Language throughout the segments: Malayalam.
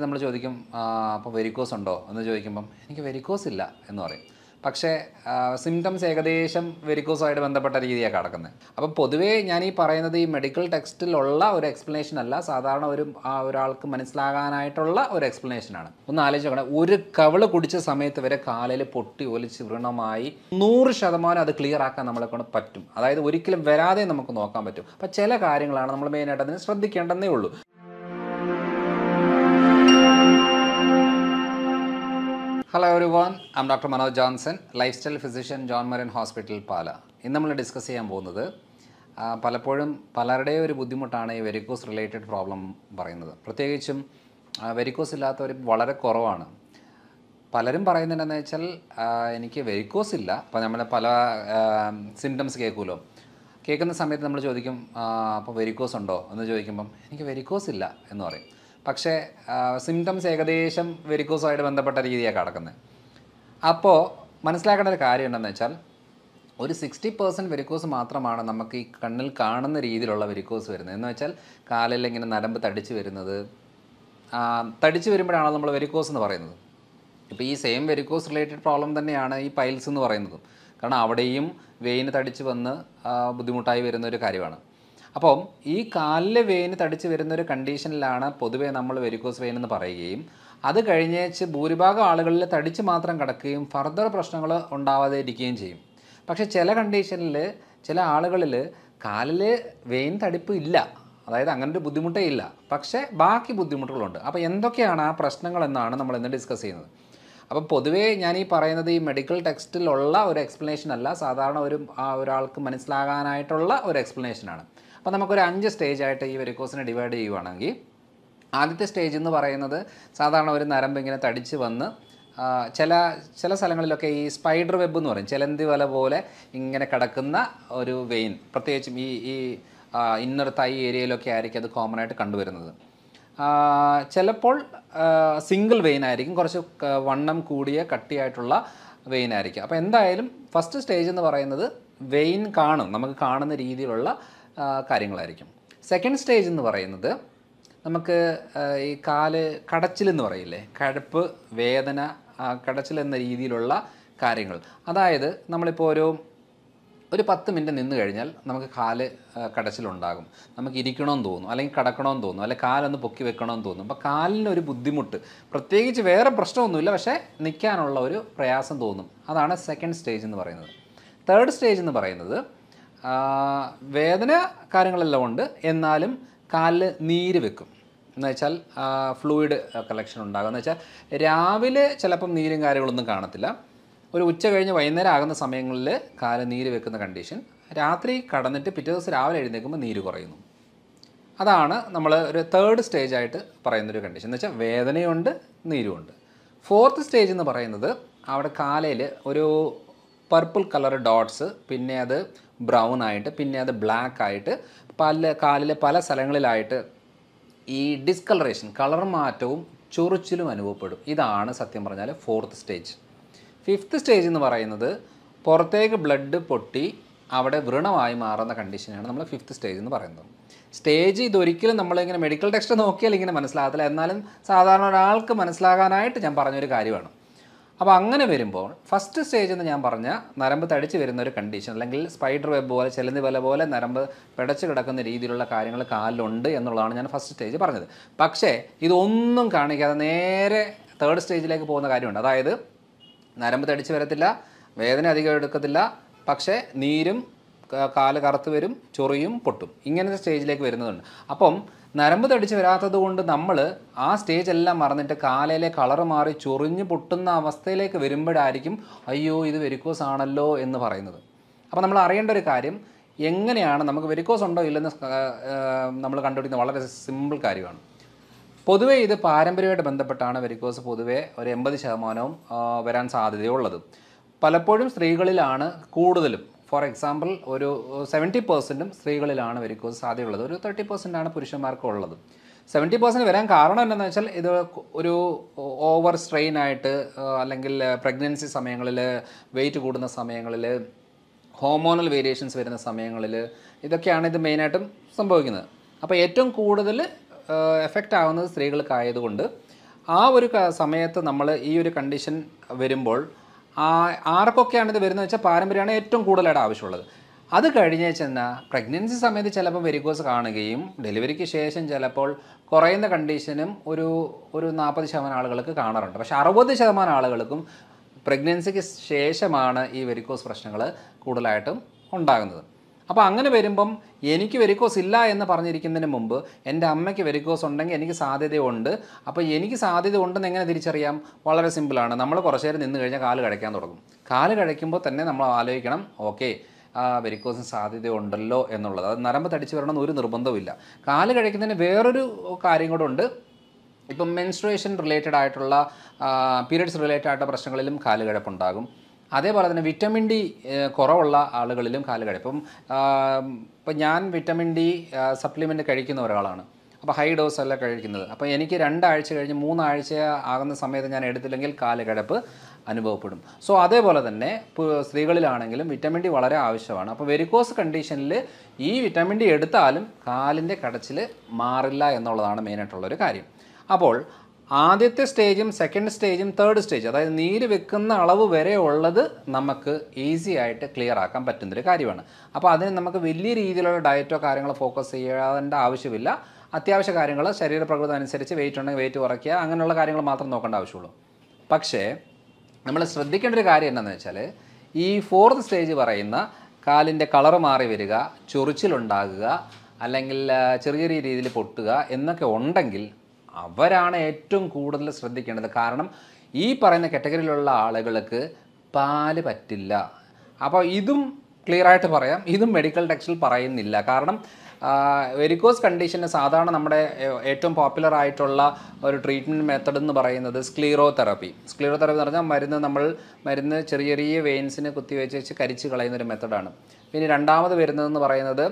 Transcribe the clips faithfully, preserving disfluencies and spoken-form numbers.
നമ്മൾ ചോദിക്കും അപ്പോൾ വെരിക്കോസ് ഉണ്ടോ എന്ന് ചോദിക്കുമ്പം എനിക്ക് വെരിക്കോസ് ഇല്ല എന്ന് പറയും. പക്ഷേ സിംറ്റംസ് ഏകദേശം വെരിക്കോസുമായിട്ട് ബന്ധപ്പെട്ട രീതിയാണ് കിടക്കുന്നത്. അപ്പം പൊതുവേ ഞാൻ ഈ പറയുന്നത് ഈ മെഡിക്കൽ ടെക്സ്റ്റിലുള്ള ഒരു എക്സ്പ്ലനേഷൻ അല്ല, സാധാരണ ഒരു ഒരാൾക്ക് മനസ്സിലാകാനായിട്ടുള്ള ഒരു എക്സ്പ്ലനേഷനാണ്. ഒന്ന് ആലോചിച്ച് നോക്കണം, ഒരു കവിള് കുടിച്ച സമയത്ത് വരെ കാലിൽ പൊട്ടി ഒലിച്ച് വ്രണമായി നൂറ് ശതമാനം അത് ക്ലിയർ ആക്കാൻ നമ്മളെ കൊണ്ട് പറ്റും. അതായത് ഒരിക്കലും വരാതെ നമുക്ക് നോക്കാൻ പറ്റും. അപ്പം ചില കാര്യങ്ങളാണ് നമ്മൾ മെയിനായിട്ട് അതിന് ശ്രദ്ധിക്കേണ്ടതേ ഉള്ളൂ. Hello everyone, I'm Doctor Manoj Johnson, lifestyle physician, John Marin Hospital, പാല. ഇന്ന് നമ്മൾ ഡിസ്കസ് ചെയ്യാൻ പോകുന്നത് പലപ്പോഴും പലരുടെയും ഒരു ബുദ്ധിമുട്ടാണ് ഈ വെരിക്കോസ് റിലേറ്റഡ് പ്രോബ്ലം പറയുന്നത്. പ്രത്യേകിച്ചും വെരിക്കോസ് ഇല്ലാത്തവർ വളരെ കുറവാണ്. പലരും പറയുന്നുണ്ടെന്ന് വെച്ചാൽ എനിക്ക് വെരിക്കോസ് ഇല്ല. അപ്പോൾ നമ്മൾ പല സിംറ്റംസ് കേൾക്കുമല്ലോ, കേൾക്കുന്ന സമയത്ത് നമ്മൾ ചോദിക്കും അപ്പോൾ വെരിക്കോസ് ഉണ്ടോ എന്ന് ചോദിക്കുമ്പം എനിക്ക് വെരിക്കോസ് ഇല്ല എന്ന് പറയും. പക്ഷേ സിംറ്റംസ് ഏകദേശം വെരിക്കോസുമായിട്ട് ബന്ധപ്പെട്ട രീതിയാണ് കിടക്കുന്നത്. അപ്പോൾ മനസ്സിലാക്കേണ്ട ഒരു കാര്യം എന്താണെന്ന് വെച്ചാൽ ഒരു സിക്സ്റ്റി പെർസെൻറ്റ് വെരിക്കോസ് മാത്രമാണ് നമുക്ക് ഈ കണ്ണിൽ കാണുന്ന രീതിയിലുള്ള വെരിക്കോസ് വരുന്നത്. എന്ന് വെച്ചാൽ കാലിൽ ഇങ്ങനെ നരമ്പ് തടിച്ച് വരുന്നത്, തടിച്ച് വരുമ്പോഴാണ് നമ്മൾ വെരിക്കോസ് എന്ന് പറയുന്നത്. ഇപ്പോൾ ഈ സെയിം വെരിക്കോസ് റിലേറ്റഡ് പ്രോബ്ലം തന്നെയാണ് ഈ പൈൽസ് എന്ന് പറയുന്നത്. കാരണം അവിടെയും വെയിന് തടിച്ച് വന്ന് ബുദ്ധിമുട്ടായി വരുന്ന ഒരു കാര്യമാണ്. അപ്പം ഈ കാലിലെ വെയിന് തടിച്ച് വരുന്നൊരു കണ്ടീഷനിലാണ് പൊതുവേ നമ്മൾ വെരിക്കോസ് വെയിൻ എന്ന് പറയുകയും അത് കഴിഞ്ഞേച്ച് ഭൂരിഭാഗം ആളുകളിൽ തടിച്ച് മാത്രം കിടക്കുകയും ഫർദർ പ്രശ്നങ്ങൾ ഉണ്ടാവാതെ ഇരിക്കുകയും ചെയ്യും. പക്ഷേ ചില കണ്ടീഷനിൽ ചില ആളുകളിൽ കാലിൽ വെയിൻ തടിപ്പ് ഇല്ല, അതായത് അങ്ങനെ ഒരു ബുദ്ധിമുട്ടേ ഇല്ല, പക്ഷേ ബാക്കി ബുദ്ധിമുട്ടുകളുണ്ട്. അപ്പോൾ എന്തൊക്കെയാണ് ആ പ്രശ്നങ്ങൾ എന്നാണ് നമ്മൾ ഇന്ന് ഡിസ്കസ് ചെയ്യുന്നത്. അപ്പം പൊതുവേ ഞാൻ ഈ പറയുന്നത് ഈ മെഡിക്കൽ ടെക്സ്റ്റിലുള്ള ഒരു എക്സ്പ്ലനേഷൻ അല്ല, സാധാരണ ഒരു ഒരാൾക്ക് മനസ്സിലാകാനായിട്ടുള്ള ഒരു എക്സ്പ്ലനേഷനാണ്. അപ്പോൾ നമുക്കൊരു അഞ്ച് സ്റ്റേജായിട്ട് ഈ വെരിക്കോസിനെ ഡിവൈഡ് ചെയ്യുവാണെങ്കിൽ ആദ്യത്തെ സ്റ്റേജ് എന്ന് പറയുന്നത് സാധാരണ ഒരു നരമ്പ് ഇങ്ങനെ തടിച്ച് വന്ന് ചില ചില സ്ഥലങ്ങളിലൊക്കെ ഈ സ്പൈഡർ വെബ് എന്ന് പറയും, ചിലന്തി വല പോലെ ഇങ്ങനെ കിടക്കുന്ന ഒരു വെയിൻ, പ്രത്യേകിച്ചും ഈ ഈ ഇന്നർ തൈ ഏരിയയിലൊക്കെ ആയിരിക്കും അത് കോമൺ ആയിട്ട് കണ്ടുവരുന്നത്. ചിലപ്പോൾ സിംഗിൾ വെയിൻ ആയിരിക്കും, കുറച്ച് വണ്ണം കൂടിയ കട്ടിയായിട്ടുള്ള വെയിൻ ആയിരിക്കും. അപ്പോൾ എന്തായാലും ഫസ്റ്റ് സ്റ്റേജ് എന്ന് പറയുന്നത് വെയിൻ കാണും, നമുക്ക് കാണുന്ന രീതിയിലുള്ള കാര്യങ്ങളായിരിക്കും. സെക്കൻഡ് സ്റ്റേജ് എന്ന് പറയുന്നത് നമുക്ക് ഈ കാല് കടച്ചിലെന്ന് പറയില്ലേ, കഴപ്പ്, വേദന, കടച്ചിൽ എന്ന രീതിയിലുള്ള കാര്യങ്ങൾ. അതായത് നമ്മളിപ്പോൾ ഒരു ഒരു പത്ത് മിനിറ്റ് നിന്ന് കഴിഞ്ഞാൽ നമുക്ക് കാല് കടച്ചിലുണ്ടാകും, നമുക്ക് ഇരിക്കണമെന്ന് തോന്നും, അല്ലെങ്കിൽ കിടക്കണമെന്ന് തോന്നും, അല്ലെങ്കിൽ കാലൊന്ന് പൊക്കി വെക്കണമെന്ന് തോന്നും. അപ്പോൾ കാലിനൊരു ബുദ്ധിമുട്ട്, പ്രത്യേകിച്ച് വേറെ പ്രശ്നമൊന്നുമില്ല, പക്ഷേ നിൽക്കാനുള്ള ഒരു പ്രയാസം തോന്നും. അതാണ് സെക്കൻഡ് സ്റ്റേജ് എന്ന് പറയുന്നത്. തേർഡ് സ്റ്റേജ് എന്ന് പറയുന്നത് വേദന കാര്യങ്ങളെല്ലാം ഉണ്ട്, എന്നാലും കാലിൽ നീര് വെക്കും. എന്ന് വെച്ചാൽ ഫ്ലൂയിഡ് കളക്ഷൻ ഉണ്ടാകും. എന്ന് വെച്ചാൽ രാവിലെ ചിലപ്പം നീരും കാര്യങ്ങളൊന്നും കാണത്തില്ല, ഒരു ഉച്ച കഴിഞ്ഞ് വൈകുന്നേരം ആകുന്ന സമയങ്ങളിൽ കാല് നീര് വെക്കുന്ന കണ്ടീഷൻ. രാത്രി കടന്നിട്ട് പിറ്റേ ദിവസം രാവിലെ എഴുന്നേൽക്കുമ്പോൾ നീര് കുറയുന്നു. അതാണ് നമ്മൾ ഒരു തേർഡ് സ്റ്റേജായിട്ട് പറയുന്നൊരു കണ്ടീഷൻ. എന്ന് വെച്ചാൽ വേദനയുണ്ട്, നീരുമുണ്ട്. ഫോർത്ത് സ്റ്റേജ് എന്ന് പറയുന്നത് അവിടെ കാലയിൽ ഒരു പർപ്പിൾ കളർ ഡോട്ട്സ്, പിന്നെ അത് ബ്രൗൺ ആയിട്ട്, പിന്നെ അത് ബ്ലാക്ക് ആയിട്ട്, പല കാലിലെ പല സ്ഥലങ്ങളിലായിട്ട് ഈ ഡിസ്കളറേഷൻ, കളർ മാറ്റവും ചൊറിച്ചിലും അനുഭവപ്പെടും. ഇതാണ് സത്യം പറഞ്ഞാൽ ഫോർത്ത് സ്റ്റേജ്. ഫിഫ്ത്ത് സ്റ്റേജ് എന്ന് പറയുന്നത് പുറത്തേക്ക് ബ്ലഡ് പൊട്ടി അവിടെ വ്രണമായി മാറുന്ന കണ്ടീഷനാണ് നമ്മൾ ഫിഫ്ത്ത് സ്റ്റേജ് എന്ന് പറയുന്നത്. സ്റ്റേജ് ഇതൊരിക്കലും നമ്മളിങ്ങനെ മെഡിക്കൽ ടെക്സ്റ്റ് നോക്കിയാൽ ഇങ്ങനെ മനസ്സിലാകത്തില്ല, എന്നാലും സാധാരണ ഒരാൾക്ക് മനസ്സിലാകാനായിട്ട് ഞാൻ പറഞ്ഞൊരു കാര്യമാണ്. അപ്പോൾ അങ്ങനെ വരുമ്പോൾ ഫസ്റ്റ് സ്റ്റേജ് എന്ന് ഞാൻ പറഞ്ഞ നരമ്പ് തടിച്ച് വരുന്ന ഒരു കണ്ടീഷൻ, അല്ലെങ്കിൽ സ്പൈഡർ വെബ് പോലെ ചിലന്തി വല പോലെ നരമ്പ് പിടച്ച് കിടക്കുന്ന രീതിയിലുള്ള കാര്യങ്ങൾ കാലിലുണ്ട് എന്നുള്ളതാണ് ഞാൻ ഫസ്റ്റ് സ്റ്റേജ് പറഞ്ഞത്. പക്ഷേ ഇതൊന്നും കാണിക്കാതെ നേരെ തേർഡ് സ്റ്റേജിലേക്ക് പോകുന്ന കാര്യമുണ്ട്. അതായത് നരമ്പ് തടിച്ച് വരത്തില്ല, വേദന അധികം എടുക്കത്തില്ല, പക്ഷേ നീരും കാല് കറുത്ത് വരും, ചൊറിയും, പൊട്ടും, ഇങ്ങനത്തെ സ്റ്റേജിലേക്ക് വരുന്നതുണ്ട്. അപ്പം നരമ്പ് തടിച്ച് വരാത്തത് കൊണ്ട് നമ്മൾ ആ സ്റ്റേജ് എല്ലാം മറന്നിട്ട് കാലയിലെ കളറ് മാറി ചൊറിഞ്ഞ് പൊട്ടുന്ന അവസ്ഥയിലേക്ക് വരുമ്പോഴായിരിക്കും അയ്യോ ഇത് വെരിക്കോസ് ആണല്ലോ എന്ന് പറയുന്നത്. അപ്പോൾ നമ്മൾ അറിയേണ്ട ഒരു കാര്യം, എങ്ങനെയാണ് നമുക്ക് വെരിക്കോസ് ഉണ്ടോ ഇല്ലെന്ന് നമ്മൾ കണ്ടുപിടിക്കുന്നത് വളരെ സിമ്പിൾ കാര്യമാണ്. പൊതുവേ ഇത് പാരമ്പര്യമായിട്ട് ബന്ധപ്പെട്ടാണ് വെരിക്കോസ് പൊതുവേ ഒരു എൺപത് ശതമാനവും വരാൻ സാധ്യതയുള്ളത്. പലപ്പോഴും സ്ത്രീകളിലാണ് കൂടുതലും. ഫോർ എക്സാമ്പിൾ ഒരു സെവൻറ്റി പെർസെൻറ്റും സ്ത്രീകളിലാണ് വെരിക്കോസ് സാധ്യതയുള്ളത്, ഒരു തേർട്ടി പെർസെൻറ്റാണ് പുരുഷന്മാർക്കും ഉള്ളത്. സെവൻറ്റി പെർസെൻറ്റ് വരാൻ കാരണം എന്താണെന്ന് വെച്ചാൽ ഇത് ഒരു ഓവർ സ്ട്രെയിൻ ആയിട്ട്, അല്ലെങ്കിൽ പ്രഗ്നൻസി സമയങ്ങളിൽ, വെയിറ്റ് കൂടുന്ന സമയങ്ങളിൽ, ഹോർമോണൽ വേരിയേഷൻസ് വരുന്ന സമയങ്ങളിൽ, ഇതൊക്കെയാണ് ഇത് മെയിനായിട്ടും സംഭവിക്കുന്നത്. അപ്പോൾ ഏറ്റവും കൂടുതൽ എഫക്റ്റ് ആവുന്നത് സ്ത്രീകൾക്കായതുകൊണ്ട് ആ ഒരു സമയത്ത് നമ്മൾ ഈ ഒരു കണ്ടീഷൻ വരുമ്പോൾ ആർക്കൊക്കെയാണ് ഇത് വരുന്നത് വെച്ചാൽ പാരമ്പര്യമാണ് ഏറ്റവും കൂടുതലായിട്ട് ആവശ്യമുള്ളത്. അത് കഴിഞ്ഞ് ചെന്നാൽ പ്രഗ്നൻസി സമയത്ത് ചിലപ്പോൾ വെരിക്കോസ് കാണുകയും ഡെലിവറിക്ക് ശേഷം ചിലപ്പോൾ കുറയുന്ന കണ്ടീഷനും ഒരു ഒരു നാൽപ്പത് ശതമാനം ആളുകൾക്ക് കാണാറുണ്ട്. പക്ഷേ അറുപത് ശതമാനം ആളുകൾക്കും പ്രഗ്നൻസിക്ക് ശേഷമാണ് ഈ വെരിക്കോസ് പ്രശ്നങ്ങൾ കൂടുതലായിട്ടും ഉണ്ടാകുന്നത്. അപ്പോൾ അങ്ങനെ വരുമ്പം എനിക്ക് വെരിക്കോസ് ഇല്ല എന്ന് പറഞ്ഞിരിക്കുന്നതിന് മുമ്പ് എൻ്റെ അമ്മയ്ക്ക് വെരിക്കോസ് ഉണ്ടെങ്കിൽ എനിക്ക് സാധ്യതയുണ്ട്. അപ്പോൾ എനിക്ക് സാധ്യത ഉണ്ടെന്ന് എങ്ങനെ തിരിച്ചറിയാം? വളരെ സിമ്പിളാണ്. നമ്മൾ കുറച്ച് നേരം നിന്ന് കഴിഞ്ഞാൽ കാല് കഴിക്കാൻ തുടങ്ങും. കാല് കഴിക്കുമ്പോൾ തന്നെ നമ്മൾ ആലോചിക്കണം, ഓക്കെ വെരിക്കോസിന് സാധ്യതയുണ്ടല്ലോ എന്നുള്ളത്. അത് നരമ്പ് തടിച്ച് വരണമെന്ന് ഒരു നിർബന്ധവുമില്ല. കാല് കഴിക്കുന്നതിന് വേറൊരു കാര്യം കൂടെ ഉണ്ട്. ഇപ്പം മെൻസ്ട്രുവേഷൻ റിലേറ്റഡ് ആയിട്ടുള്ള പീരിയഡ്സ് റിലേറ്റഡ് ആയിട്ടുള്ള പ്രശ്നങ്ങളിലും കാല് കിഴപ്പുണ്ടാകും. അതേപോലെ തന്നെ വിറ്റമിൻ ഡി കുറവുള്ള ആളുകളിലും കാല് കിഴപ്പം. ഇപ്പം ഞാൻ വിറ്റമിൻ ഡി സപ്ലിമെൻറ്റ് കഴിക്കുന്ന ഒരാളാണ്. അപ്പോൾ ഹൈ ഡോസ് അല്ല കഴിക്കുന്നത്. അപ്പോൾ എനിക്ക് രണ്ടാഴ്ച കഴിഞ്ഞ് മൂന്നാഴ്ച ആകുന്ന സമയത്ത് ഞാൻ എടുത്തില്ലെങ്കിൽ കാല് കിഴപ്പ് അനുഭവപ്പെടും. സോ അതേപോലെ തന്നെ സ്ത്രീകളിലാണെങ്കിലും വിറ്റമിൻ ഡി വളരെ ആവശ്യമാണ്. അപ്പോൾ വെരിക്കോസ് കണ്ടീഷനിൽ ഈ വിറ്റമിൻ ഡി എടുത്താലും കാലിൻ്റെ കടച്ചിൽ മാറില്ല എന്നുള്ളതാണ് മെയിനായിട്ടുള്ളൊരു കാര്യം. അപ്പോൾ ആദ്യത്തെ സ്റ്റേജും സെക്കൻഡ് സ്റ്റേജും തേർഡ് സ്റ്റേജ്, അതായത് നീര് വെക്കുന്ന അളവ് വരെ ഉള്ളത് നമുക്ക് ഈസി ആയിട്ട് ക്ലിയർ ആക്കാൻ പറ്റുന്നൊരു കാര്യമാണ്. അപ്പോൾ അതിന് നമുക്ക് വലിയ രീതിയിലുള്ള ഡയറ്റോ കാര്യങ്ങളോ ഫോക്കസ് ചെയ്യേണ്ട ആവശ്യമില്ല. അത്യാവശ്യ കാര്യങ്ങൾ ശരീരപ്രകൃതം അനുസരിച്ച് വെയിറ്റ് ഉണ്ടെങ്കിൽ വെയിറ്റ് കുറയ്ക്കുക, അങ്ങനെയുള്ള കാര്യങ്ങൾ മാത്രം നോക്കേണ്ട ആവശ്യമുള്ളൂ. പക്ഷേ നമ്മൾ ശ്രദ്ധിക്കേണ്ട ഒരു കാര്യം എന്താണെന്ന് വെച്ചാൽ ഈ ഫോർത്ത് സ്റ്റേജ് പറയുന്ന കാലിൻ്റെ കളറ് മാറി വരിക, ചൊറിച്ചിലുണ്ടാകുക, അല്ലെങ്കിൽ ചെറിയ ചെറിയ രീതിയിൽ പൊട്ടുക എന്നൊക്കെ ഉണ്ടെങ്കിൽ അവരാണ് ഏറ്റവും കൂടുതൽ ശ്രദ്ധിക്കേണ്ടത്. കാരണം ഈ പറയുന്ന കാറ്റഗറിയിലുള്ള ആളുകൾക്ക് പാല് പറ്റില്ല. അപ്പോൾ ഇതും ക്ലിയറായിട്ട് പറയാം, ഇതും മെഡിക്കൽ ടെക്സ്റ്റിൽ പറയുന്നില്ല. കാരണം വെരിക്കോസ് കണ്ടീഷന് സാധാരണ നമ്മുടെ ഏറ്റവും പോപ്പുലർ ആയിട്ടുള്ള ഒരു ട്രീറ്റ്മെൻറ്റ് മെത്തഡ് എന്ന് പറയുന്നത് സ്ക്ലീറോ തെറപ്പി. സ്ക്ലീറോ തെറപ്പി എന്ന് പറഞ്ഞാൽ മരുന്ന് നമ്മൾ മരുന്ന് ചെറിയ ചെറിയ വെയിൻസിന് കുത്തിവെച്ച് വെച്ച് കരിച്ച് കളയുന്നൊരു മെത്തഡാണ്. പിന്നെ രണ്ടാമത് വരുന്നതെന്ന് പറയുന്നത്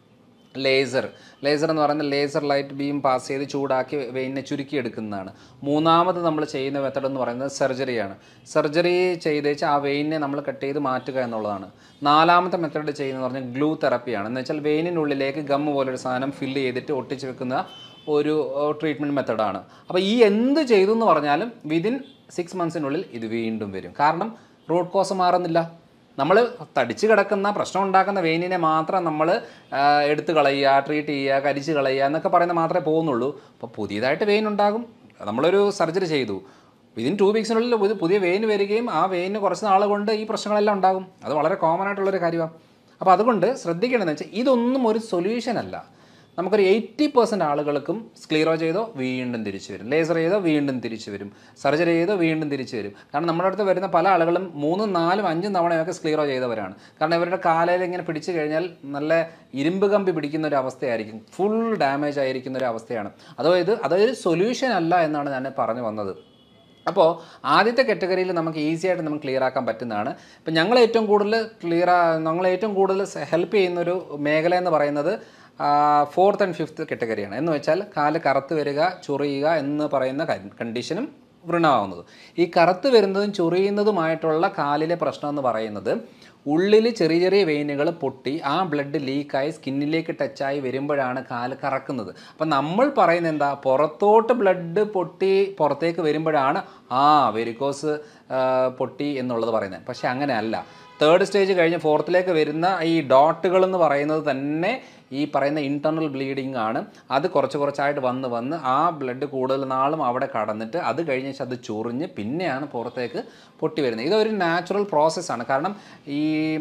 ലേസർ. ലേസർ എന്ന് പറയുന്നത് ലേസർ ലൈറ്റ് ബീം പാസ് ചെയ്ത് ചൂടാക്കി വെയിനെ ചുരുക്കിയെടുക്കുന്നതാണ്. മൂന്നാമത് നമ്മൾ ചെയ്യുന്ന മെത്തഡ് എന്ന് പറയുന്നത് സർജറിയാണ്. സർജറി ചെയ്തേച്ച് ആ വെയിനെ നമ്മൾ കട്ട് ചെയ്ത് മാറ്റുക എന്നുള്ളതാണ്. നാലാമത്തെ മെത്തഡ് ചെയ്യുന്നത് പറഞ്ഞാൽ ഗ്ലൂ തെറപ്പിയാണ്. എന്ന് വെച്ചാൽ വെയിനിനുള്ളിലേക്ക് ഗം പോലൊരു സാധനം ഫില്ല് ചെയ്തിട്ട് ഒട്ടിച്ച് വെക്കുന്ന ഒരു ട്രീറ്റ്മെൻറ്റ് മെത്തഡാണ്. അപ്പോൾ ഈ എന്ത് ചെയ്തു എന്ന് പറഞ്ഞാലും വിതിൻ സിക്സ് മന്ത്സിനുള്ളിൽ ഇത് വീണ്ടും വരും. കാരണം റൂട്ട് കോസ് മാറുന്നില്ല. നമ്മൾ തടിച്ച് കിടക്കുന്ന പ്രശ്നം ഉണ്ടാക്കുന്ന വെയിനിനെ മാത്രം നമ്മൾ എടുത്ത് കളയുക, ട്രീറ്റ് ചെയ്യുക, കരിച്ച് കളയുക എന്നൊക്കെ പറയുന്നത് മാത്രമേ പോകുന്നുള്ളൂ. അപ്പോൾ പുതിയതായിട്ട് വെയിൻ ഉണ്ടാകും. നമ്മളൊരു സർജറി ചെയ്തു, വിതിൻ ടു വീക്സിനുള്ളിൽ ഒരു പുതിയ വെയിൻ വരികയും ആ വെയിന് കുറച്ച് നാൾ കൊണ്ട് ഈ പ്രശ്നങ്ങളെല്ലാം ഉണ്ടാകും. അത് വളരെ കോമൺ ആയിട്ടുള്ളൊരു കാര്യമാണ്. അപ്പോൾ അതുകൊണ്ട് ശ്രദ്ധിക്കേണ്ടതെന്ന് വെച്ചാൽ ഇതൊന്നും ഒരു സൊല്യൂഷൻ അല്ല. നമുക്കൊരു എയ്റ്റി പെർസെൻറ്റ് ആളുകൾക്കും സ്ക്ലീറോ ചെയ്തോ വീണ്ടും തിരിച്ചു വരും, ലേസർ ചെയ്തോ വീണ്ടും തിരിച്ചു വരും, സർജറി ചെയ്തോ വീണ്ടും തിരിച്ചു വരും. കാരണം നമ്മുടെ അടുത്ത് വരുന്ന പല ആളുകളും മൂന്നും നാലും അഞ്ചും തവണയൊക്കെ സ്ക്ലീറോ ചെയ്തവരാണ്. കാരണം ഇവരുടെ കാലയിൽ ഇങ്ങനെ പിടിച്ചു കഴിഞ്ഞാൽ നല്ല ഇരുമ്പ് കമ്പി പിടിക്കുന്ന ഒരു അവസ്ഥയായിരിക്കും, ഫുൾ ഡാമേജ് ആയിരിക്കുന്ന ഒരു അവസ്ഥയാണ്. അതായത് അതൊരു സൊല്യൂഷൻ അല്ല എന്നാണ് ഞാൻ പറഞ്ഞു വന്നത്. അപ്പോൾ ആദ്യത്തെ കാറ്റഗറിയിൽ നമുക്ക് ഈസി ആയിട്ട് നമുക്ക് ക്ലിയർ ആക്കാൻ പറ്റുന്നതാണ്. ഇപ്പം ഞങ്ങൾ ഏറ്റവും കൂടുതൽ ക്ലിയർ ഞങ്ങൾ ഏറ്റവും കൂടുതൽ ഹെൽപ്പ് ചെയ്യുന്നൊരു മേഖല എന്ന് പറയുന്നത് ഫോർത്ത് ആൻഡ് ഫിഫ്ത്ത് കാറ്റഗറിയാണ്. എന്ന് വെച്ചാൽ കാല് കറുത്ത് വരിക, ചൊറിയുക എന്ന് പറയുന്ന കണ്ടീഷനും വൃണമാവുന്നത്. ഈ കറുത്ത് വരുന്നതും ചൊറിയുന്നതുമായിട്ടുള്ള കാലിലെ പ്രശ്നം എന്ന് പറയുന്നത് ഉള്ളിൽ ചെറിയ ചെറിയ വെയിനുകൾ പൊട്ടി ആ ബ്ലഡ് ലീക്കായി സ്കിന്നിലേക്ക് ടച്ചായി വരുമ്പോഴാണ് കാല് കറക്കുന്നത്. അപ്പം നമ്മൾ പറയുന്നത് എന്താ, പുറത്തോട്ട് ബ്ലഡ് പൊട്ടി പുറത്തേക്ക് വരുമ്പോഴാണ് ആ വെരിക്കോസ് പൊട്ടി എന്നുള്ളത് പറയുന്നത്. പക്ഷേ അങ്ങനെ അല്ല. തേർഡ് സ്റ്റേജ് കഴിഞ്ഞ് ഫോർത്തിലേക്ക് വരുന്ന ഈ ഡോട്ടുകൾ എന്ന് പറയുന്നത് തന്നെ ഈ പറയുന്ന ഇൻറ്റർണൽ ബ്ലീഡിങ് ആണ്. അത് കുറച്ച് കുറച്ചായിട്ട് വന്ന് വന്ന് ആ ബ്ലഡ് കൂടുതൽ നാളും അവിടെ കടന്നിട്ട് അത് കഴിഞ്ഞ് അത് ചൊറിഞ്ഞ് പിന്നെയാണ് പുറത്തേക്ക് പൊട്ടി വരുന്നത്. ഇതൊരു നാച്ചുറൽ പ്രോസസ്സാണ്. കാരണം ഈ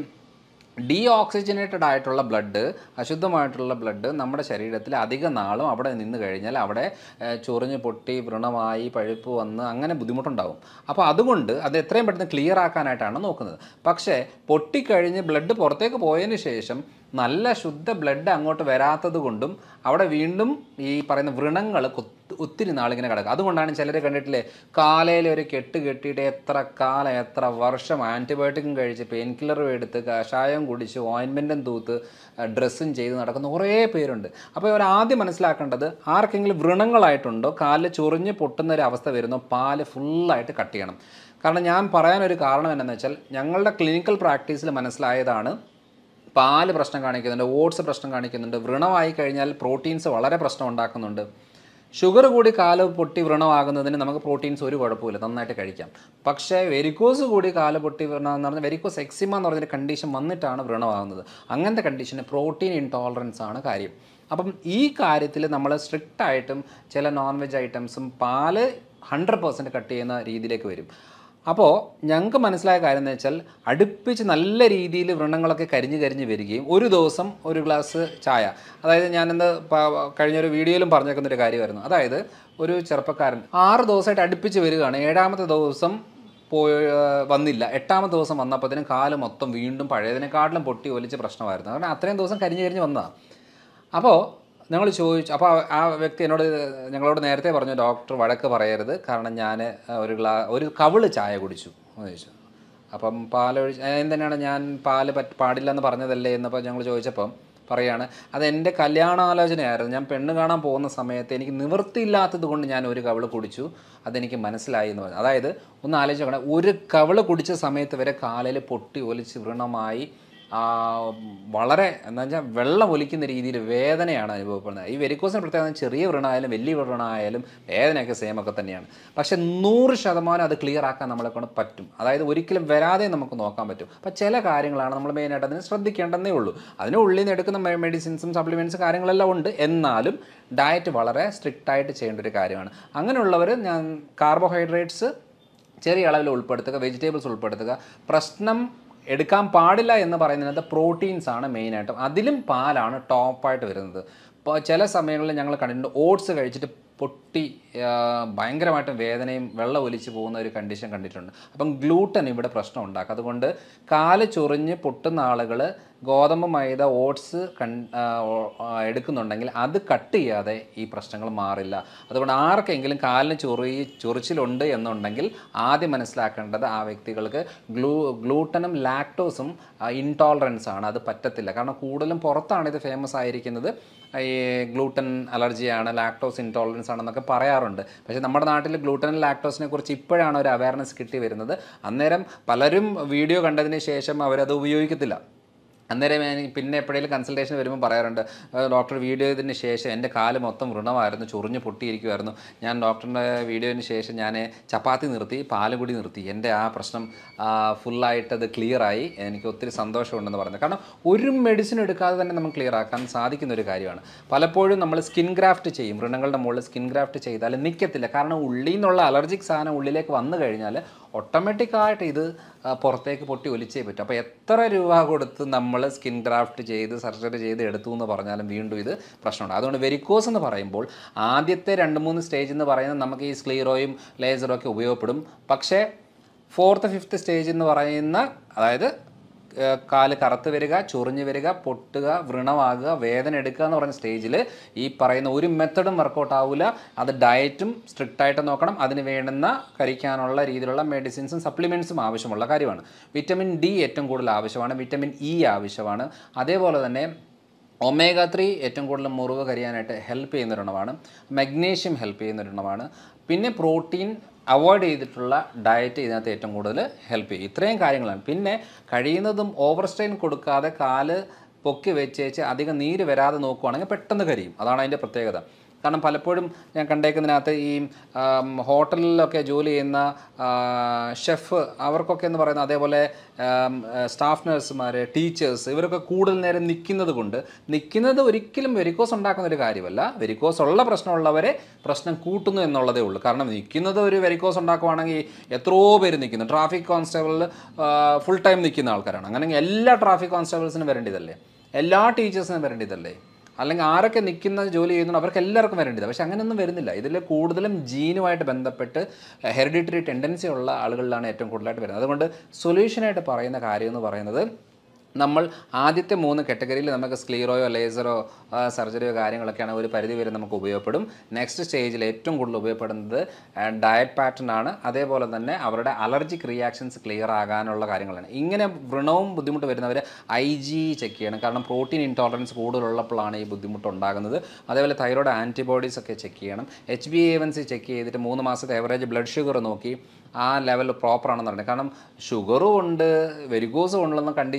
ഡീ ഓക്സിജനേറ്റഡ് ആയിട്ടുള്ള ബ്ലഡ്, അശുദ്ധമായിട്ടുള്ള ബ്ലഡ് നമ്മുടെ ശരീരത്തിൽ അധിക നാളും അവിടെ നിന്ന് കഴിഞ്ഞാൽ അവിടെ ചൊറിഞ്ഞ് പൊട്ടി വ്രണമായി പഴുപ്പ് വന്ന് അങ്ങനെ ബുദ്ധിമുട്ടുണ്ടാകും. അപ്പോൾ അതുകൊണ്ട് അത് എത്രയും പെട്ടെന്ന് ക്ലിയർ ആക്കാനായിട്ടാണ് നോക്കുന്നത്. പക്ഷേ പൊട്ടിക്കഴിഞ്ഞ് ബ്ലഡ് പുറത്തേക്ക് പോയതിന് ശേഷം നല്ല ശുദ്ധ ബ്ലഡ് അങ്ങോട്ട് വരാത്തത് കൊണ്ടും അവിടെ വീണ്ടും ഈ പറയുന്ന വ്രണങ്ങൾ ഒത്തിരി നാളിങ്ങനെ കിടക്കും. അതുകൊണ്ടാണ് ചിലർ കണ്ടിട്ടില്ലേ, കാലയിൽ ഒരു കെട്ട് കെട്ടിയിട്ട് എത്ര കാലം എത്ര വർഷം ആൻറ്റിബയോട്ടിക്കും കഴിച്ച് പെയിൻ കില്ലറും എടുത്ത് കഷായം കുടിച്ച് ഓയിൻമെൻറ്റും തൂത്ത് ഡ്രസ്സും ചെയ്ത് നടക്കുന്ന കുറേ പേരുണ്ട്. അപ്പോൾ ഇവർ ആദ്യം മനസ്സിലാക്കേണ്ടത്, ആർക്കെങ്കിലും വ്രണങ്ങളായിട്ടുണ്ടോ, കാലിൽ ചൊറിഞ്ഞ് പൊട്ടുന്ന ഒരു അവസ്ഥ വരുന്നോ, പാല് ഫുള്ളായിട്ട് കട്ട് ചെയ്യണം. കാരണം ഞാൻ പറയാനൊരു കാരണം എന്താണെന്ന് വെച്ചാൽ ഞങ്ങളുടെ ക്ലിനിക്കൽ പ്രാക്ടീസിൽ മനസ്സിലായതാണ്, പാല് പ്രശ്നം കാണിക്കുന്നുണ്ട്, ഓട്സ് പ്രശ്നം കാണിക്കുന്നുണ്ട്, വ്രണമായി കഴിഞ്ഞാൽ പ്രോട്ടീൻസ് വളരെ പ്രശ്നം ഉണ്ടാക്കുന്നുണ്ട്. ഷുഗർ കൂടി കാല് പൊട്ടി വ്രണമാകുന്നതിന് നമുക്ക് പ്രോട്ടീൻസ് ഒരു കുഴപ്പമില്ല, നന്നായിട്ട് കഴിക്കാം. പക്ഷേ വെരിക്കോസ് കൂടി കാല് പൊട്ടി വ്രണം എന്ന് പറഞ്ഞാൽ വെരിക്കോസ് എക്സിമ എന്ന് പറഞ്ഞൊരു കണ്ടീഷൻ വന്നിട്ടാണ് വ്രണമാകുന്നത്. അങ്ങനത്തെ കണ്ടീഷന് പ്രോട്ടീൻ ഇൻടോളറൻസ് ആണ് കാര്യം. അപ്പം ഈ കാര്യത്തിൽ നമ്മൾ സ്ട്രിക്റ്റായിട്ടും ചില നോൺ വെജ് ഐറ്റംസും പാല് ഹൺഡ്രഡ് പെർസെൻറ്റ് കട്ട് ചെയ്യുന്ന രീതിയിലേക്ക് വരും. അപ്പോൾ ഞങ്ങൾക്ക് മനസ്സിലായ കാര്യം എന്ന് വെച്ചാൽ അടുപ്പിച്ച് നല്ല രീതിയിൽ വ്രണങ്ങളൊക്കെ കരിഞ്ഞ് കരിഞ്ഞ് വരികയും ഒരു ദിവസം ഒരു ഗ്ലാസ് ചായ, അതായത് ഞാനെന്ത് കഴിഞ്ഞൊരു വീഡിയോയിലും പറഞ്ഞേക്കുന്നൊരു കാര്യമായിരുന്നു. അതായത് ഒരു ചെറുപ്പക്കാരൻ ആറ് ദിവസമായിട്ട് അടുപ്പിച്ച് വരികയാണ്, ഏഴാമത്തെ ദിവസം പോയി വന്നില്ല, എട്ടാമത്തെ ദിവസം വന്നപ്പോഴത്തേനും കാല് മൊത്തം വീണ്ടും പഴയതിനെക്കാട്ടിലും പൊട്ടി ഒലിച്ച് പ്രശ്നമായിരുന്നു. കാരണം അത്രയും ദിവസം കരിഞ്ഞ് കരിഞ്ഞ് വന്നതാണ്. അപ്പോൾ ഞങ്ങൾ ചോദിച്ചു, അപ്പോൾ ആ വ്യക്തി എന്നോട് ഞങ്ങളോട് നേരത്തെ പറഞ്ഞു ഡോക്ടർ വഴക്ക് പറയരുത്, കാരണം ഞാൻ ഒരു ഗ്ലാ ഒരു കവിള് ചായ കുടിച്ചു എന്ന് ചോദിച്ചു. അപ്പം പാലൊഴിച്ച് എന്തിനാണ് ഞാൻ പാല് പറ്റ പാടില്ലെന്ന് പറഞ്ഞതല്ലേ എന്നപ്പോൾ ഞങ്ങൾ ചോദിച്ചപ്പം പറയുകയാണ്, അതെൻ്റെ കല്യാണാലോചനയായിരുന്നു. ഞാൻ പെണ്ണ് കാണാൻ പോകുന്ന സമയത്ത് എനിക്ക് നിവൃത്തിയില്ലാത്തത് കൊണ്ട് ഞാൻ ഒരു കവിള് കുടിച്ചു, അതെനിക്ക് മനസ്സിലായി എന്ന് പറഞ്ഞു. അതായത് ഒന്ന് ആലോചിച്ച് നോക്കണം, ഒരു കവിള് കുടിച്ച സമയത്ത് വരെ കാലിൽ പൊട്ടി ഒലിച്ച് വ്രണമായി വളരെ എന്താ വെച്ചാൽ വെള്ളം ഒലിക്കുന്ന രീതിയിൽ വേദനയാണ് അനുഭവപ്പെടുന്നത്. ഈ വെരിക്കോസിന് പ്രത്യേകത ചെറിയ വ്രണമായാലും വലിയ വ്രണമായാലും വേദനയൊക്കെ സെയിം ഒക്കെ തന്നെയാണ്. പക്ഷേ നൂറ് ശതമാനം അത് ക്ലിയർ ആക്കാൻ നമ്മളെ കൊണ്ട് പറ്റും. അതായത് ഒരിക്കലും വരാതെ നമുക്ക് നോക്കാൻ പറ്റും. അപ്പോൾ ചില കാര്യങ്ങളാണ് നമ്മൾ മെയിനായിട്ട് അതിന് ശ്രദ്ധിക്കേണ്ടതേ ഉള്ളൂ. അതിന് ഉള്ളിൽ നിന്ന് എടുക്കുന്ന മെഡിസിൻസും സപ്ലിമെൻറ്റ്സും കാര്യങ്ങളെല്ലാം ഉണ്ട്. എന്നാലും ഡയറ്റ് വളരെ സ്ട്രിക്റ്റായിട്ട് ചെയ്യേണ്ട ഒരു കാര്യമാണ്. അങ്ങനെയുള്ളവർ ഞാൻ കാർബോഹൈഡ്രേറ്റ്സ് ചെറിയ അളവിൽ ഉൾപ്പെടുത്തുക, വെജിറ്റബിൾസ് ഉൾപ്പെടുത്തുക. പ്രശ്നം എടുക്കാൻ പാടില്ല എന്ന് പറയുന്നത് പ്രോട്ടീൻസാണ് മെയിനായിട്ടും. അതിലും പാലാണ് ടോപ്പായിട്ട് വരുന്നത്. ഇപ്പോൾ ചില സമയങ്ങളിൽ ഞങ്ങൾ കണ്ടിട്ടുണ്ട് ഓട്സ് കഴിച്ചിട്ട് പൊട്ടി ഭയങ്കരമായിട്ടും വേദനയും വെള്ളം ഒലിച്ച് പോകുന്ന ഒരു കണ്ടീഷൻ കണ്ടിട്ടുണ്ട്. അപ്പം ഗ്ലൂട്ടൻ ഇവിടെ പ്രശ്നം ഉണ്ടാക്കും. അതുകൊണ്ട് കാല് ചൊറിഞ്ഞ് പൊട്ടുന്ന ആളുകൾ ഗോതമ്പ്, മൈദ, ഓട്സ് കൺ എടുക്കുന്നുണ്ടെങ്കിൽ അത് കട്ട് ചെയ്യാതെ ഈ പ്രശ്നങ്ങൾ മാറില്ല. അതുകൊണ്ട് ആർക്കെങ്കിലും കാലിന് ചൊറി ചൊറിച്ചിലുണ്ട് എന്നുണ്ടെങ്കിൽ ആദ്യം മനസ്സിലാക്കേണ്ടത് ആ വ്യക്തികൾക്ക് ഗ്ലൂ ഗ്ലൂട്ടനും ലാക്ടോസും ഇൻടോളറൻസ് ആണ്, അത് പറ്റത്തില്ല. കാരണം കൂടുതലും പുറത്താണ് ഇത് ഫേമസ് ആയിരിക്കുന്നത്. ഈ ഗ്ലൂട്ടൻ അലർജിയാണ്, ലാക്ടോസ് ഇൻടോളറൻസ് ആണെന്നൊക്കെ പറയാറുണ്ട്. പക്ഷേ നമ്മുടെ നാട്ടിൽ ഗ്ലൂട്ടൻ ലാക്ടോസിനെ കുറിച്ച് ഇപ്പോഴാണ് ഒരു അവയർനെസ് കിട്ടി വരുന്നത്. അന്നേരം പലരും വീഡിയോ കണ്ടതിന് ശേഷം അവരത് ഉപയോഗിക്കത്തില്ല. അന്നേരം പിന്നെ എപ്പോഴേലും കൺസൾട്ടേഷൻ വരുമ്പോൾ പറയാറുണ്ട്, ഡോക്ടർ വീഡിയോ ഇതിന് ശേഷം എൻ്റെ കാല് മൊത്തം വ്രണമായിരുന്നു, ചൊറിഞ്ഞ് പൊട്ടിയിരിക്കുമായിരുന്നു, ഞാൻ ഡോക്ടറിൻ്റെ വീഡിയോന് ശേഷം ഞാൻ ചപ്പാത്തി നിർത്തി, പാല് കൂടി നിർത്തി, എൻ്റെ ആ പ്രശ്നം ഫുള്ളായിട്ട് അത് ക്ലിയറായി, എനിക്ക് ഒത്തിരി സന്തോഷമുണ്ടെന്ന് പറയുന്നത്. കാരണം ഒരു മെഡിസിൻ എടുക്കാതെ തന്നെ നമുക്ക് ക്ലിയർ ആക്കാൻ സാധിക്കുന്ന ഒരു കാര്യമാണ്. പലപ്പോഴും നമ്മൾ സ്കിൻ ഗ്രാഫ്റ്റ് ചെയ്യും, വ്രണങ്ങളുടെ മുകളിൽ സ്കിൻ ഗ്രാഫ്റ്റ് ചെയ്താൽ നിൽക്കത്തില്ല. കാരണം ഉള്ളിൽ നിന്നുള്ള അലർജിക് സാധനം ഉള്ളിലേക്ക് വന്നു കഴിഞ്ഞാൽ ഓട്ടോമാറ്റിക്കായിട്ട് ഇത് പുറത്തേക്ക് പൊട്ടി ഒലിച്ചേ പറ്റും. അപ്പോൾ എത്ര രൂപ കൊടുത്ത് നമ്മൾ സ്കിൻ ഗ്രാഫ്റ്റ് ചെയ്ത് സർജറി ചെയ്ത് എടുത്തു എന്ന് പറഞ്ഞാലും വീണ്ടും ഇത് പ്രശ്നമുണ്ട്. അതുകൊണ്ട് വെരിക്കോസ് എന്ന് പറയുമ്പോൾ ആദ്യത്തെ രണ്ട് മൂന്ന് സ്റ്റേജ് എന്ന് പറയുന്നത് നമുക്ക് ഈ സ്ക്ലീറോയും ലേസറും ഒക്കെ ഉപയോഗപ്പെടും. പക്ഷേ ഫോർത്ത് ഫിഫ്ത്ത് സ്റ്റേജ് എന്ന് പറയുന്ന, അതായത് കാല് കറുത്ത് വരിക, ചൊറിഞ്ഞ് വരിക, പൊട്ടുക, വ്രണമാകുക, വേദന എടുക്കുക എന്ന് പറയുന്ന സ്റ്റേജിൽ ഈ പറയുന്ന ഒരു മെത്തഡും വർക്കൗട്ട് ആവില്ല. അത് ഡയറ്റും സ്ട്രിക്റ്റായിട്ട് നോക്കണം. അതിന് വേണ്ടുന്ന കഴിക്കാനുള്ള രീതിയിലുള്ള മെഡിസിൻസും സപ്ലിമെൻറ്റ്സും ആവശ്യമുള്ള കാര്യമാണ്. വിറ്റമിൻ ഡി ഏറ്റവും കൂടുതൽ ആവശ്യമാണ്, വിറ്റമിൻ ഇ ആവശ്യമാണ്. അതേപോലെ തന്നെ ഒമേഗ ത്രീ ഏറ്റവും കൂടുതൽ മുറിവ് കരിയാനായിട്ട് ഹെൽപ്പ് ചെയ്യുന്നൊരെണ്ണമാണ്. മഗ്നീഷ്യം ഹെൽപ്പ് ചെയ്യുന്നൊരെണ്ണമാണ്. പിന്നെ പ്രോട്ടീൻ അവോയ്ഡ് ചെയ്തിട്ടുള്ള ഡയറ്റ് ഇതിനകത്ത് ഏറ്റവും കൂടുതൽ ഹെൽപ്പ് ചെയ്യും. ഇത്രയും കാര്യങ്ങളാണ്. പിന്നെ കഴിയുന്നതും ഓവർ സ്ട്രെയിൻ കൊടുക്കാതെ കാല് പൊക്കി വെച്ചേച്ച് അധികം നീര് വരാതെ നോക്കുകയാണെങ്കിൽ പെട്ടെന്ന് കരിയും. അതാണ് അതിൻ്റെ പ്രത്യേകത. കാരണം പലപ്പോഴും ഞാൻ കണ്ടേക്കുന്നതിനകത്ത് ഈ ഹോട്ടലിലൊക്കെ ജോലി ചെയ്യുന്ന ഷെഫ് അവർക്കൊക്കെ എന്ന് പറയുന്നത്, അതേപോലെ സ്റ്റാഫ് നഴ്സുമാർ, ടീച്ചേഴ്സ്, ഇവരൊക്കെ കൂടുതൽ നേരം നിൽക്കുന്നത് കൊണ്ട് നിൽക്കുന്നത് ഒരിക്കലും വെരിക്കോസ് ഉണ്ടാക്കുന്ന ഒരു കാര്യമല്ല. വെരിക്കോസ് ഉള്ള പ്രശ്നമുള്ളവരെ പ്രശ്നം കൂട്ടുന്നു എന്നുള്ളതേ ഉള്ളൂ. കാരണം നിൽക്കുന്നത് ഒരു വെരിക്കോസ് ഉണ്ടാക്കുവാണെങ്കിൽ എത്രയോ പേര് നിൽക്കുന്നു. ട്രാഫിക് കോൺസ്റ്റബിളിൽ ഫുൾ ടൈം നിൽക്കുന്ന ആൾക്കാരാണ്. അങ്ങനെ എല്ലാ ട്രാഫിക് കോൺസ്റ്റബിൾസിനും വരേണ്ടതല്ലേ, എല്ലാ ടീച്ചേഴ്സിനും വരേണ്ടതല്ലേ, അല്ലെങ്കിൽ ആരൊക്കെ നിൽക്കുന്ന ജോലി ചെയ്യുന്നുണ്ടോ അവർക്ക് എല്ലാവർക്കും വരേണ്ടത്. പക്ഷേ അങ്ങനെയൊന്നും വരുന്നില്ല. ഇതിൽ കൂടുതലും ജീനുമായിട്ട് ബന്ധപ്പെട്ട് ഹെറിഡിറ്ററി ടെൻഡൻസി ഉള്ള ആളുകളിലാണ് ഏറ്റവും കൂടുതലായിട്ട് വരുന്നത്. അതുകൊണ്ട് സൊല്യൂഷനായിട്ട് പറയുന്ന കാര്യം എന്ന് പറയുന്നത്, നമ്മൾ ആദ്യത്തെ മൂന്ന് കാറ്റഗറിയിൽ നമുക്ക് സ്ക്ലീറോയോ ലേസറോ സർജറിയോ കാര്യങ്ങളൊക്കെയാണ് ഒരു പരിധി വരെ നമുക്ക് ഉപയോഗപ്പെടും. നെക്സ്റ്റ് സ്റ്റേജിൽ ഏറ്റവും കൂടുതൽ ഉപയോഗപ്പെടുന്നത് ഡയറ്റ് പാറ്റേൺ ആണ്. അതേപോലെ തന്നെ അവരുടെ അലർജിക് റിയാക്ഷൻസ് ക്ലിയർ ആകാനുള്ള കാര്യങ്ങളാണ്. ഇങ്ങനെ വ്രണവും ബുദ്ധിമുട്ട് വരുന്നവർ ഐ ജി ചെക്ക് ചെയ്യണം. കാരണം പ്രോട്ടീൻ ഇൻടോളറൻസ് കൂടുതലുള്ളപ്പോഴാണ് ഈ ബുദ്ധിമുട്ട് ഉണ്ടാകുന്നത്. അതേപോലെ തൈറോയ്ഡ് ആൻറ്റിബോഡീസ് ഒക്കെ ചെക്ക് ചെയ്യണം. H B A one C check ചെയ്തിട്ട് മൂന്ന് മാസത്തെ ആവറേജ് ബ്ലഡ് ഷുഗർ നോക്കി ആ ലെവൽ പ്രോപ്പറാണെന്ന് പറയുന്നത്. കാരണം ഷുഗറും ഉണ്ട്, വെരിക്കോസും ഉണ്ടെന്ന കണ്ടീഷൻ വരുമ്പോൾ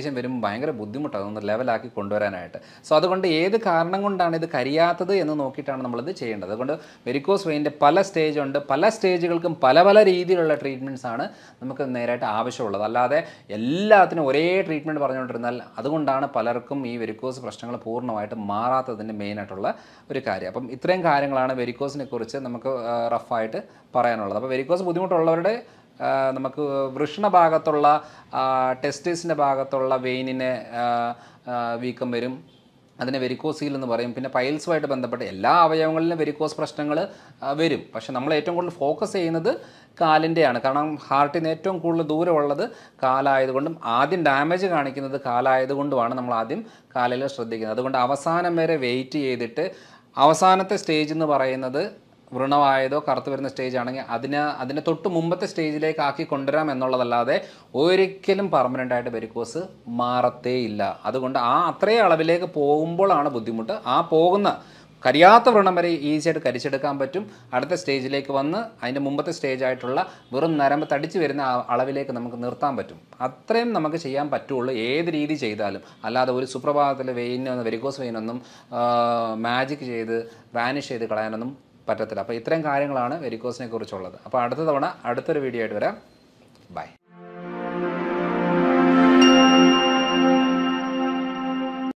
ഭയങ്കര ബുദ്ധിമുട്ടാണ് ഒന്ന് ലെവലാക്കി കൊണ്ടുവരാനായിട്ട്. സോ അതുകൊണ്ട് ഏത് കാരണം കൊണ്ടാണ് ഇത് കരിയാത്തത് എന്ന് നോക്കിയിട്ടാണ് നമ്മളിത് ചെയ്യേണ്ടത്. അതുകൊണ്ട് വെരിക്കോസ് വെയിൻ്റെ പല സ്റ്റേജ് ഉണ്ട്, പല സ്റ്റേജുകൾക്കും പല പല രീതിയിലുള്ള ട്രീറ്റ്മെൻറ്റ്സ് ആണ് നമുക്ക് നേരായിട്ട് ആവശ്യമുള്ളത്. അല്ലാതെ എല്ലാത്തിനും ഒരേ ട്രീറ്റ്മെൻറ്റ് പറഞ്ഞുകൊണ്ടിരുന്നാൽ അതുകൊണ്ടാണ് പലർക്കും ഈ വെരിക്കോസ് പ്രശ്നങ്ങൾ പൂർണ്ണമായിട്ട് മാറാത്തതിൻ്റെ മെയിനായിട്ടുള്ള ഒരു കാര്യം. അപ്പം ഇത്രയും കാര്യങ്ങളാണ് വെരിക്കോസിനെ കുറിച്ച് നമുക്ക് റഫായിട്ട് പറയാനുള്ളത്. അപ്പോൾ വെരിക്കോസ് ബുദ്ധിമുട്ടുള്ളവരുടെ നമുക്ക് വൃഷണ ഭാഗത്തുള്ള ടെസ്റ്റിസിൻ്റെ ഭാഗത്തുള്ള വെയിനിന് വീക്കം വരും, അതിനെ വെരിക്കോസീൽ എന്ന് പറയും. പിന്നെ പൈൽസുമായിട്ട് ബന്ധപ്പെട്ട് എല്ലാ അവയവങ്ങളിലും വെരിക്കോസ് പ്രശ്നങ്ങൾ വരും. പക്ഷെ നമ്മൾ ഏറ്റവും കൂടുതൽ ഫോക്കസ് ചെയ്യുന്നത് കാലിൻ്റെയാണ്. കാരണം ഹാർട്ടിന് ഏറ്റവും കൂടുതൽ ദൂരമുള്ളത് കാലായതുകൊണ്ടും ആദ്യം ഡാമേജ് കാണിക്കുന്നത് കാലായതുകൊണ്ടുമാണ് നമ്മൾ ആദ്യം കാലിൽ ശ്രദ്ധിക്കുന്നത്. അതുകൊണ്ട് അവസാനം വരെ വെയിറ്റ് ചെയ്തിട്ട് അവസാനത്തെ സ്റ്റേജ് എന്ന് പറയുന്നത് വ്രണമായതോ കറുത്ത് വരുന്ന സ്റ്റേജ് ആണെങ്കിൽ അതിന് അതിനെ തൊട്ട് മുമ്പത്തെ സ്റ്റേജിലേക്ക് ആക്കി കൊണ്ടുവരാം എന്നുള്ളതല്ലാതെ ഒരിക്കലും പെർമനൻ്റ് ആയിട്ട് വെരിക്കോസ് മാറത്തേ ഇല്ല. അതുകൊണ്ട് ആ അത്രയും അളവിലേക്ക് പോകുമ്പോഴാണ് ബുദ്ധിമുട്ട്. ആ പോകുന്ന കരിയാത്ത വ്രണം വരെ ഈസിയായിട്ട് കരിച്ചെടുക്കാൻ പറ്റും. അടുത്ത സ്റ്റേജിലേക്ക് വന്ന് അതിൻ്റെ മുമ്പത്തെ സ്റ്റേജായിട്ടുള്ള വെറും നരമ്പ് തടിച്ച് വരുന്ന അളവിലേക്ക് നമുക്ക് നിർത്താൻ പറ്റും. അത്രയും നമുക്ക് ചെയ്യാൻ പറ്റുള്ളൂ ഏത് രീതി ചെയ്താലും. അല്ലാതെ ഒരു സുപ്രഭാതത്തിൽ വെയിൻ വെരിക്കോസ് വെയിനൊന്നും മാജിക് ചെയ്ത് വാനിഷ് ചെയ്ത് കളയാനൊന്നും പറ്റത്തില്ല. അപ്പോൾ ഇത്രയും കാര്യങ്ങളാണ് വെരിക്കോസിനെ കുറിച്ചുള്ളത്. അപ്പോൾ അടുത്ത തവണ അടുത്തൊരു വീഡിയോ ആയിട്ട് വരാം. ബൈ.